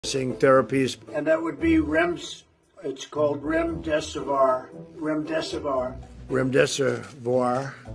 therapies. And that would be it's called Rem-remdeservoir. Rem-remdeservoir.